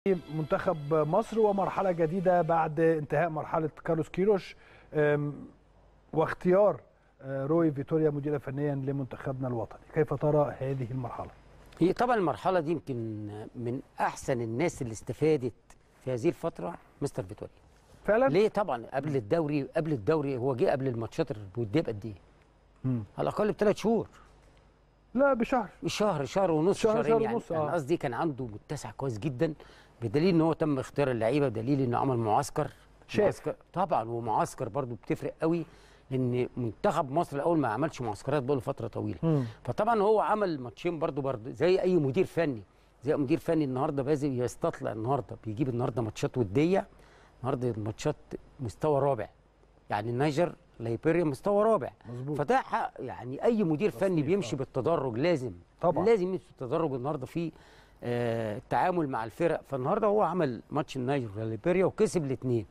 منتخب مصر ومرحلة جديدة بعد انتهاء مرحلة كارلوس كيروش واختيار روي فيتوريا مديرا فنيا لمنتخبنا الوطني. كيف ترى هذه المرحلة؟ هي طبعا المرحلة دي يمكن من أحسن الناس اللي استفادت في هذه الفترة مستر فيتوريا. فعلا؟ ليه؟ طبعا قبل الدوري هو جه قبل الماتشات الودية بقد إيه؟ على الأقل ب3 شهور. لا بشهر. شهر ونص، شهرين يعني. ونص. يعني قصدي كان عنده متسع كويس جدا، بدليل ان هو تم اختيار اللعيبه، بدليل انه عمل معسكر. طبعا، ومعسكر برضو بتفرق قوي، لان منتخب مصر الاول ما عملش معسكرات بقاله فتره طويله. فطبعا هو عمل ماتشين برضو زي اي مدير فني، النهارده لازم يستطلع، النهارده بيجيب النهارده ماتشات وديه، النهارده ماتشات مستوى رابع، يعني النيجر ليبيريا مستوى رابع. مظبوط. فده يعني اي مدير فني بيمشي بالتدرج، لازم يمشي بالتدرج النهارده في التعامل مع الفرق. فالنهارده هو عمل ماتش النيجر وليبيريا وكسب الاثنين.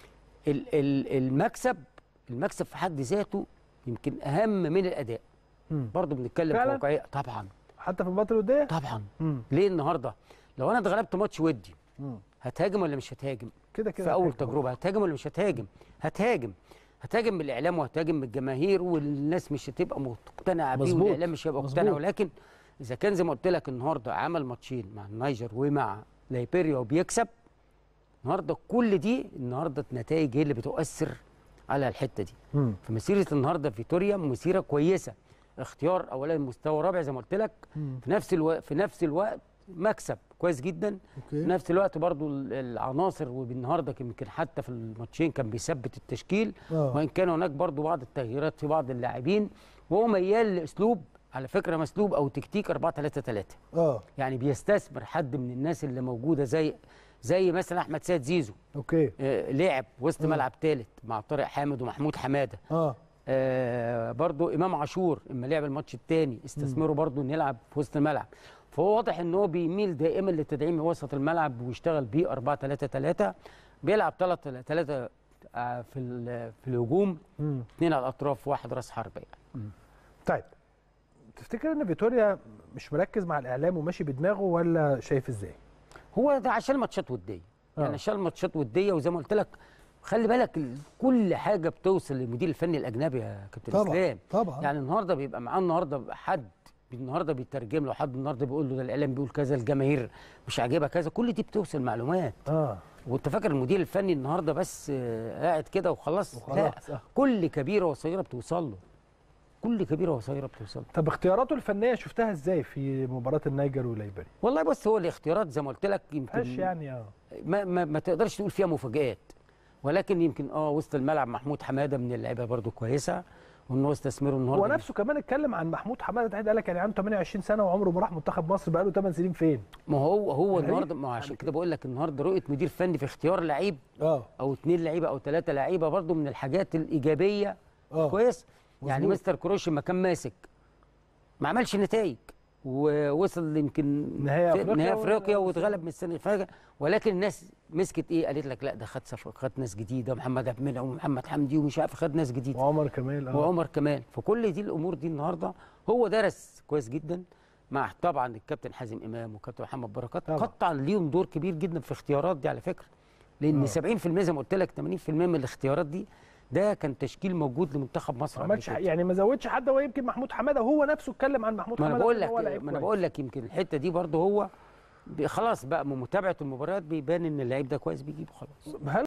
المكسب في حد ذاته يمكن اهم من الاداء. برضه بنتكلم في واقعيه طبعا، حتى في المباراه الوديه طبعا. ليه النهارده لو انا اتغلبت ماتش ودي هتهاجم ولا مش هتهاجم؟ كده في اول تجربه هتهاجم ولا مش هتهاجم؟ هتهاجم بالاعلام وهتهاجم بالجماهير، والناس مش هتبقى مقتنعه بيه، والاعلام مش هيبقى مقتنع. ولكن اذا كان زي ما قلت لك النهارده عمل ماتشين مع النيجر ومع ليبيريا وبيكسب، النهارده كل دي النهارده النتائج هي اللي بتؤثر على الحته دي. فمسيره النهارده فيتوريا مسيره كويسه، اختيار اولا مستوى رابع زي ما قلت لك، في نفس الوقت مكسب كويس جدا. في نفس الوقت برضو العناصر، والنهارده يمكن حتى في الماتشين كان بيثبت التشكيل، وان كان هناك برضو بعض التغييرات في بعض اللاعبين، وهو ميال لاسلوب، على فكره مسلوب او تكتيك 4-3-3. يعني بيستثمر حد من الناس اللي موجوده زي مثلا احمد سيد زيزو. لعب وسط ملعب ثالث مع طارق حامد ومحمود حماده. برضو امام عاشور اما لعب الماتش الثاني استثمره برضو انه يلعب في وسط الملعب. فهو واضح ان هو بيميل دائما لتدعيم وسط الملعب ويشتغل بيه 4-3-3. بيلعب 3 في الهجوم، 2 على الاطراف، 1 راس حربه يعني. طيب تفتكر ان فيتوريا مش مركز مع الاعلام وماشي بدماغه، ولا شايف ازاي؟ هو ده عشان ماتشات وديه، يعني عشان ماتشات وديه، وزي ما قلت لك خلي بالك كل حاجه بتوصل للمدير الفني الاجنبي يا كابتن اسلام. طبعا. يعني النهارده بيبقى معاه النهارده حد النهارده بيترجم له، حد النهارده بيقول له ده الاعلام بيقول كذا، الجماهير مش عاجبها كذا، كل دي بتوصل معلومات. وانت فاكر المدير الفني النهارده بس قاعد كده وخلاص؟ لا، كل كبيره وصغيره بتوصل له، كل كبيره وصغيره بتوصل له. طب اختياراته الفنيه شفتها ازاي في مباراه النيجر وليبيريا؟ والله بص، هو الاختيارات زي ما قلت لك يمكن يعني ما تقدرش تقول فيها مفاجآت، ولكن يمكن وسط الملعب محمود حماده من اللعيبه برده كويسه، وان هو استثمره النهارده. هو نفسه كمان اتكلم عن محمود حماده، قال لك يعني عنده 28 سنه وعمره ما راح منتخب مصر، بقى له 8 سنين فين؟ ما هو النهارده، ما عشان كده بقول لك النهارده رؤيه مدير فني في اختيار لعيب او 2 لعيبه او 3 لعيبه برده من الحاجات الايجابيه. كويس. يعني مستر كروش لما كان ماسك ما عملش نتائج، ووصل يمكن نهائي افريقيا واتغلب من السنه اللي فاتت، ولكن الناس مسكت ايه؟ قالت لك لا ده خد ناس جديده، ومحمد عبد المنعم ومحمد حمدي ومش عارف، خد ناس جديده، وعمر كمال. فكل دي الامور دي النهارده هو درس كويس جدا، مع طبعا الكابتن حازم امام والكابتن محمد بركات، قطعا ليهم دور كبير جدا في الاختيارات دي على فكره، لان 70% زي ما قلت لك 80% من الاختيارات دي ده كان تشكيل موجود لمنتخب مصر. ما عملش يعني ما زودش حد، هو يمكن محمود حماده وهو نفسه اتكلم عن محمود حماده. ما انا بقول لك يمكن الحته دي برده هو خلاص بقى من متابعه المباريات بيبان ان اللعيب ده كويس، بيجيبه خلاص.